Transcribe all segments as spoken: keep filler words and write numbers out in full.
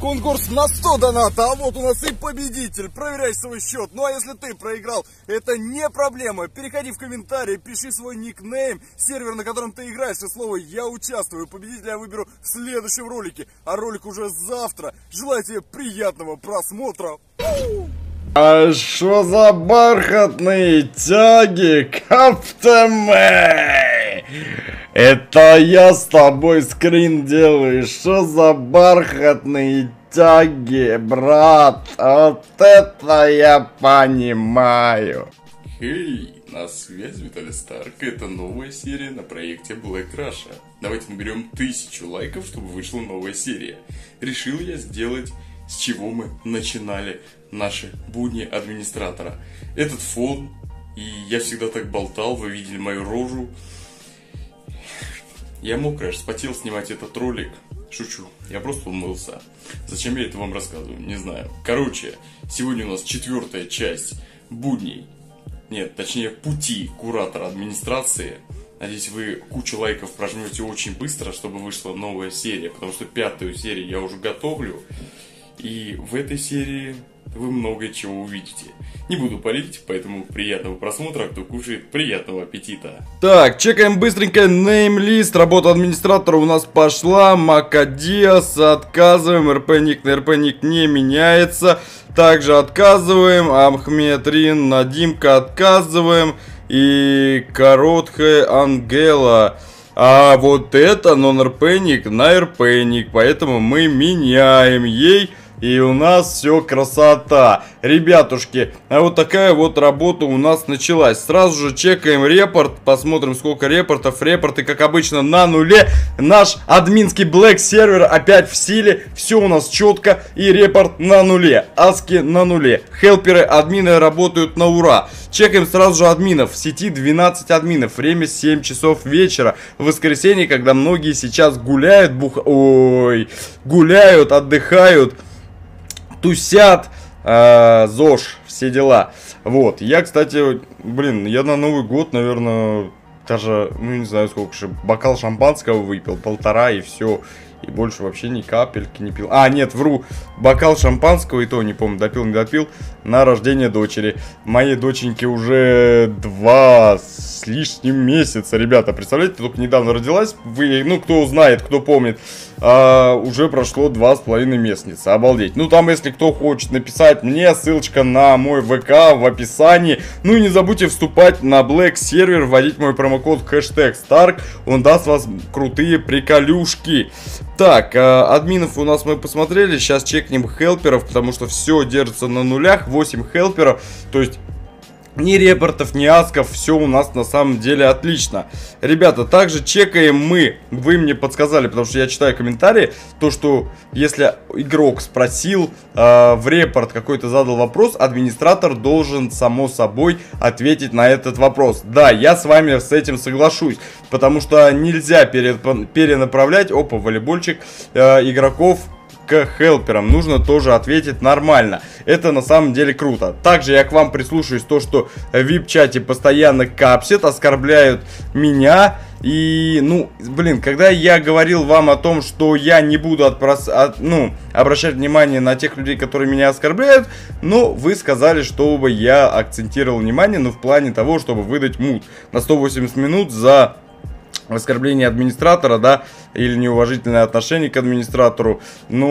конкурс на сто доната, а вот у нас и победитель. Проверяй свой счет. Ну а если ты проиграл, это не проблема. Переходи в комментарии, пиши свой никнейм, сервер, на котором ты играешь, и слово «Я участвую». Победителя я выберу в следующем ролике, а ролик уже завтра. Желаю тебе приятного просмотра. А что за бархатные тяги, Каптен? Это я с тобой скрин делаю. Что за бархатные тяги, брат? Вот это я понимаю. Хей, на связи Виталий Старк. Это новая серия на проекте Black Russia. Давайте наберем тысячу лайков, чтобы вышла новая серия. Решил я сделать, с чего мы начинали наши будни администратора. Этот фон, и я всегда так болтал, вы видели мою рожу. Я мокрый, аж вспотел снимать этот ролик. Шучу, я просто умылся. Зачем я это вам рассказываю, не знаю. Короче, сегодня у нас четвертая часть будней. Нет, точнее пути куратора администрации. Надеюсь, вы кучу лайков прожмете очень быстро, чтобы вышла новая серия. Потому что пятую серию я уже готовлю. И в этой серии вы много чего увидите. Не буду палить, поэтому приятного просмотра, кто кушает, приятного аппетита. Так, чекаем быстренько неймлист. Работа администратора у нас пошла. Макадиас отказываем. РП-ник на РП-ник не меняется. Также отказываем. Ахметрин, Надимка отказываем. И короткая Ангела. А вот это нон-РП-ник на РП-ник. Поэтому мы меняем ей. И у нас все красота. Ребятушки, а вот такая вот работа у нас началась. Сразу же чекаем репорт. Посмотрим, сколько репортов. Репорты, как обычно, на нуле. Наш админский Black сервер опять в силе. Все у нас четко. И репорт на нуле. Аски на нуле. Хелперы, админы работают на ура. Чекаем сразу же админов. В сети двенадцать админов. Время семь часов вечера. В воскресенье, когда многие сейчас гуляют, бух... Ой, гуляют, отдыхают, тусят, э, ЗОЖ, все дела. Вот, я, кстати, блин, я на Новый год, наверное, даже, ну, не знаю, сколько же, бокал шампанского выпил, полтора, и все. И больше вообще ни капельки не пил. А, нет, вру, бокал шампанского, и то не помню, допил, не допил, на рождение дочери. Моей доченьке уже два с лишним месяца, ребята, представляете, только недавно родилась. Вы, ну, кто знает, кто помнит, а, уже прошло два с половиной месяца, обалдеть. Ну, там, если кто хочет написать мне, ссылочка на мой ВК в описании. Ну, и не забудьте вступать на Black сервер, вводить мой промокод хэштег Старк, он даст вас крутые приколюшки. Так, э, админов у нас мы посмотрели, сейчас чекнем хелперов, потому что все держится на нулях, восемь хелперов, то есть ни репортов, ни асков, все у нас на самом деле отлично. Ребята, также чекаем мы, вы мне подсказали, потому что я читаю комментарии, то что если игрок спросил, э, в репорт какой-то задал вопрос, администратор должен само собой ответить на этот вопрос. Да, я с вами с этим соглашусь, потому что нельзя пере, перенаправлять, опа, волейбольчик, э, игроков к хелперам. Нужно тоже ответить нормально. Это на самом деле круто. Также я к вам прислушаюсь, то что в вип-чате постоянно капсят, оскорбляют меня. И, ну, блин, когда я говорил вам о том, что я не буду отпрос... от, ну, обращать внимание на тех людей, которые меня оскорбляют, но вы сказали, чтобы я акцентировал внимание, ну, в плане того, чтобы выдать мут на сто восемьдесят минут за оскорбление администратора, да, или неуважительное отношение к администратору.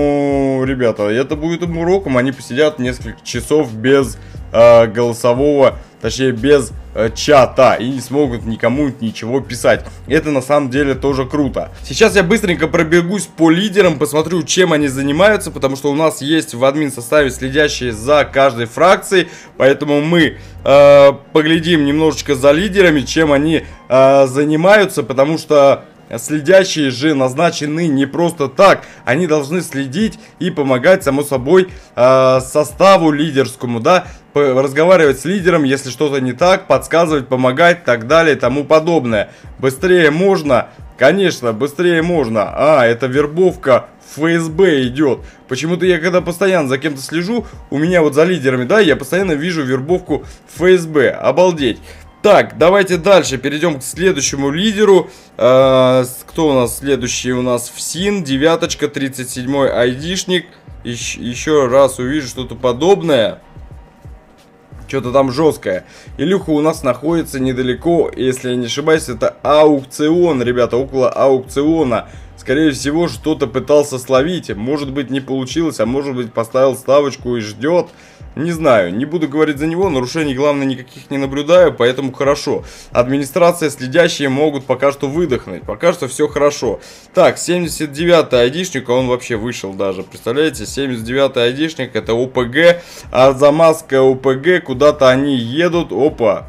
Ну, ребята, это будет им уроком. Они посидят несколько часов без э, голосового, точнее, без э, чата, и не смогут никому ничего писать. Это на самом деле тоже круто. Сейчас я быстренько пробегусь по лидерам, посмотрю, чем они занимаются, потому что у нас есть в админ составе следящие за каждой фракцией, поэтому мы э, поглядим немножечко за лидерами, чем они э, занимаются, потому что следящие же назначены не просто так. Они должны следить и помогать, само собой, э, составу лидерскому, да, разговаривать с лидером, если что-то не так, подсказывать, помогать, так далее и тому подобное. Быстрее можно? Конечно, быстрее можно. А, это вербовка в ФСБ идет. Почему-то я когда постоянно за кем-то слежу, у меня вот за лидерами, да, я постоянно вижу вербовку в ФСБ. Обалдеть. Так, давайте дальше перейдем к следующему лидеру. Э, кто у нас следующий? У нас ФСИН, девяточка, тридцать седьмой айдишник. еще, еще раз увижу что-то подобное, что-то там жесткое. Илюха у нас находится недалеко, если я не ошибаюсь, это аукцион, ребята, около аукциона. Скорее всего, что-то пытался словить. Может быть, не получилось, а может быть, поставил ставочку и ждет. Не знаю, не буду говорить за него, нарушений, главное, никаких не наблюдаю, поэтому хорошо. Администрация, следящие могут пока что выдохнуть, пока что все хорошо. Так, семьдесят девятый айдишник, он вообще вышел даже, представляете, семьдесят девятый айдишник, это ОПГ, Арзамасская ОПГ, куда-то они едут, опа.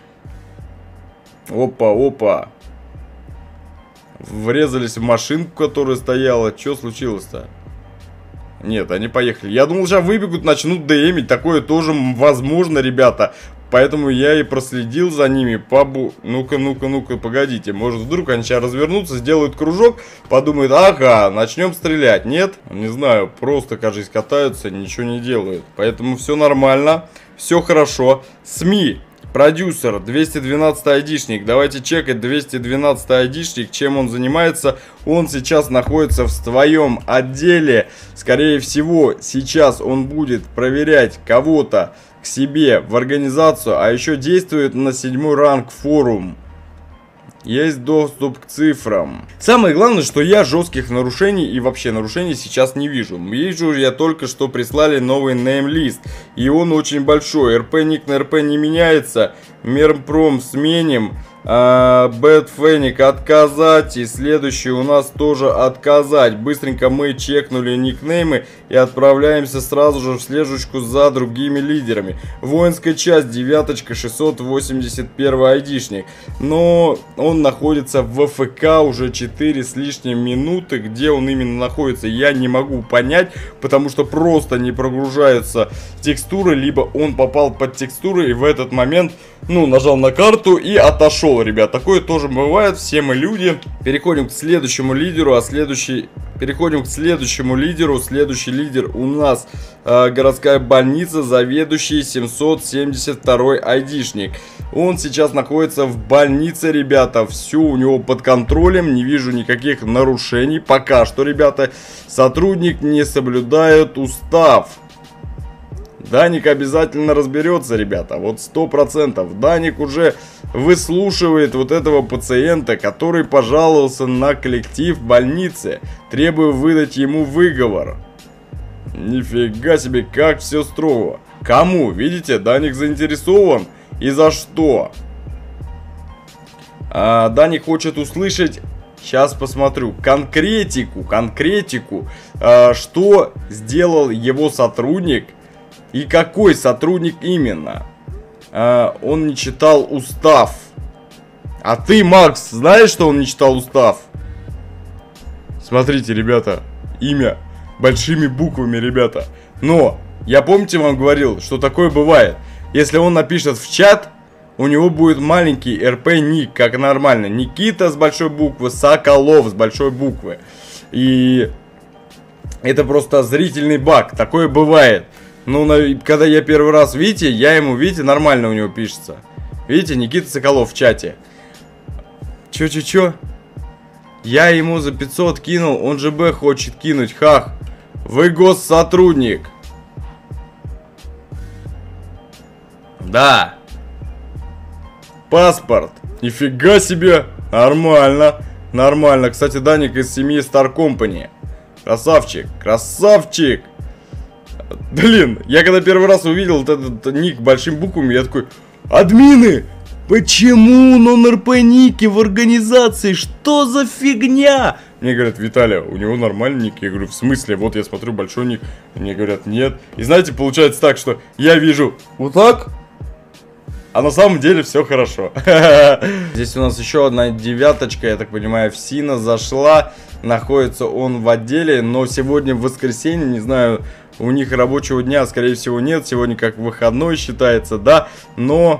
Опа, опа. Врезались в машинку, которая стояла, что случилось-то? Нет, они поехали. Я думал, сейчас выбегут, начнут ДМить. Такое тоже возможно, ребята. Поэтому я и проследил за ними. Побу... Ну-ка, ну-ка, ну-ка, погодите. Может, вдруг они сейчас развернутся, сделают кружок, подумают, ага, начнем стрелять. Нет? Не знаю, просто, кажется, катаются, ничего не делают. Поэтому все нормально, все хорошо. СМИ. Продюсер, двести двенадцатый айдишник. Давайте чекать двести двенадцатый айдишник, чем он занимается. Он сейчас находится в своем отделе. Скорее всего, сейчас он будет проверять кого-то к себе в организацию, а еще действует на седьмой ранг форум. Есть доступ к цифрам. Самое главное, что я жестких нарушений и вообще нарушений сейчас не вижу. Вижу, я только что прислали новый неймлист. И он очень большой. РП-ник на РП не меняется. Мерпром сменим. А, Бэтфеник отказать. И следующий у нас тоже отказать. Быстренько мы чекнули никнеймы и отправляемся сразу же в слежечку за другими лидерами. Воинская часть, девяточка, шестьсот восемьдесят первый айдишник. Но он находится в ВФК уже четыре с лишним минуты. Где он именно находится, я не могу понять, потому что просто не прогружаются текстуры. Либо он попал под текстуры и в этот момент, ну, нажал на карту и отошел, ребят. Такое тоже бывает, все мы люди. Переходим к следующему лидеру, а следующий... Переходим к следующему лидеру. Следующий лидер у нас э, городская больница, заведующий семьсот семьдесят второй айдишник. Он сейчас находится в больнице, ребята. Все у него под контролем, не вижу никаких нарушений. Пока что, ребята, сотрудник не соблюдает устав. Даник обязательно разберется, ребята, вот сто процентов. Даник уже выслушивает вот этого пациента, который пожаловался на коллектив больницы, требуя выдать ему выговор. Нифига себе, как все строго. Кому? Видите, Даник заинтересован. И за что? А, Даник хочет услышать... Сейчас посмотрю. Конкретику, конкретику. А, что сделал его сотрудник... И какой сотрудник именно? А, он не читал устав. А ты, Макс, знаешь, что он не читал устав? Смотрите, ребята, имя большими буквами, ребята. Но, я помните, вам говорил, что такое бывает. Если он напишет в чат, у него будет маленький РП-ник, как нормально. Никита с большой буквы, Соколов с большой буквы. И это просто зрительный баг, такое бывает. Ну, когда я первый раз, видите, я ему, видите, нормально у него пишется. Видите, Никита Соколов в чате. Чё-чё-чё? Я ему за пятьсот кинул, он же Б хочет кинуть, хах. Вы госсотрудник. Да. Паспорт. Нифига себе. Нормально. Нормально. Кстати, Даник из семьи Star Company. Красавчик. Красавчик. Блин, я когда первый раз увидел вот этот ник большими буквами, я такой: админы, почему нон-РП-ники в организации? Что за фигня? Мне говорят: Виталий, у него нормальный ник. Я говорю: в смысле? Вот я смотрю, большой ник. Мне говорят: нет. И знаете, получается так, что я вижу вот так, а на самом деле все хорошо. Здесь у нас еще одна девяточка, я так понимаю, ФСИНа зашла. Находится он в отделе, но сегодня в воскресенье, не знаю, у них рабочего дня, скорее всего, нет. Сегодня как выходной считается, да, но...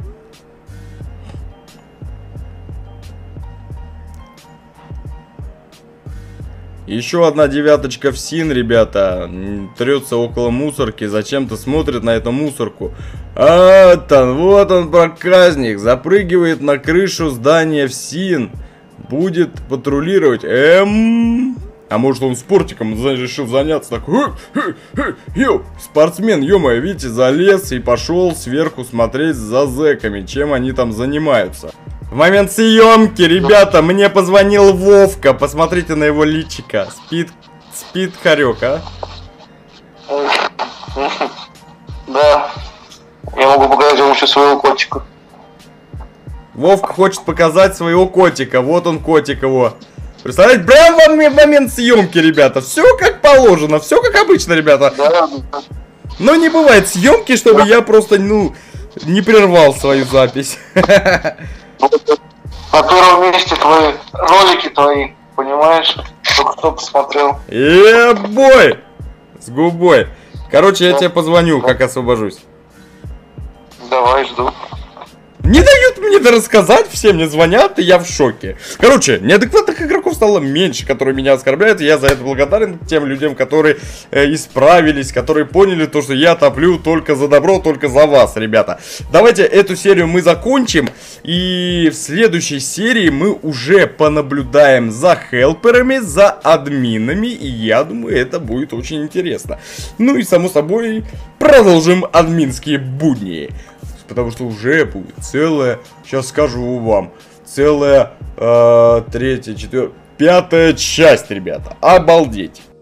Еще одна девяточка ФСИН, ребята, трется около мусорки, зачем-то смотрит на эту мусорку. А, там, вот он, проказник, запрыгивает на крышу здания ФСИН, будет патрулировать. Эм... А может он спортиком, знаешь, решил заняться, такой, йо, спортсмен, ё-моё, видите, залез и пошел сверху смотреть за зэками, чем они там занимаются. В момент съемки, ребята, мне позвонил Вовка, посмотрите на его личико, спит, спит хорек, а? Да, я могу показать вам еще своего котика. Вовка хочет показать своего котика, вот он котик его. Представляете, прям в момент съемки, ребята, все как положено, все как обычно, ребята. Да. Но не бывает съемки, чтобы я просто, ну, не прервал свою запись. На первом месте твои ролики твои, понимаешь? Только кто посмотрел. Ебой! С губой. Короче, я тебе позвоню, как освобожусь. Давай, жду. Не дают мне это рассказать, все мне звонят, и я в шоке. Короче, неадекватных игроков стало меньше, которые меня оскорбляют, и я за это благодарен тем людям, которые э, исправились, которые поняли то, что я топлю только за добро, только за вас, ребята. Давайте эту серию мы закончим, и в следующей серии мы уже понаблюдаем за хелперами, за админами, и я думаю, это будет очень интересно. Ну и, само собой, продолжим админские будни. Потому что уже будет целая, сейчас скажу вам, целая э, третья, четвертая, пятая часть, ребята. Обалдеть.